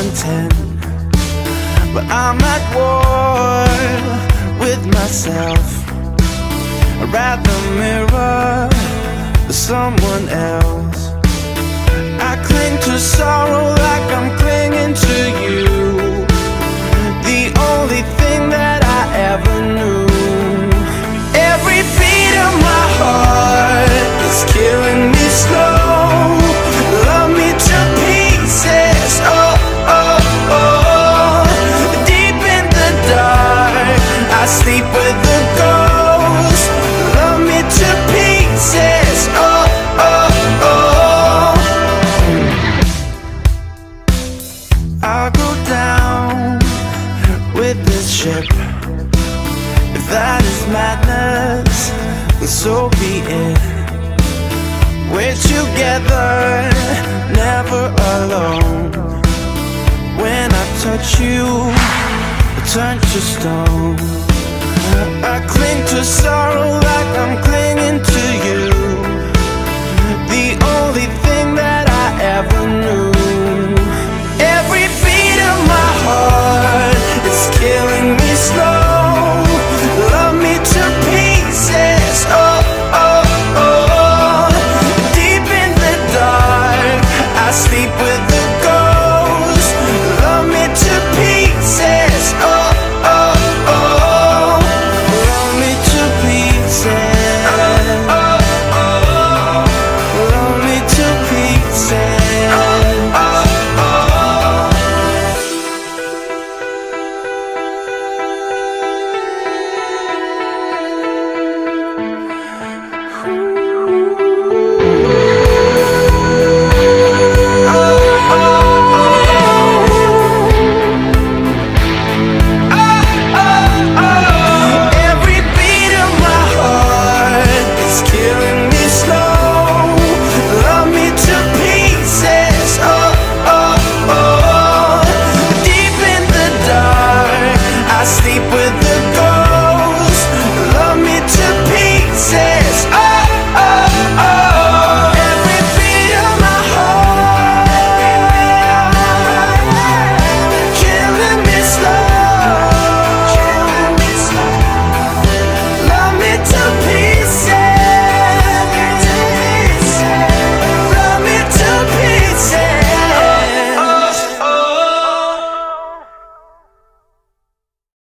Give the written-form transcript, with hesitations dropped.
content, but I'm at war with myself. I'd rather mirror someone else. I cling to sorrow like I'm clinging to you, the only thing that I ever knew. Every beat of my heart is killing me slow. Love me to pieces, oh, oh, oh. Deep in the dark, I sleep with the ghost. Love me to pieces, oh, oh, oh. I'll go down with this ship. If that is madness, then so be it. We're together, never alone. When I touch you, I turn to stone. I cling to sorrow like I'm clinging to you, the only thing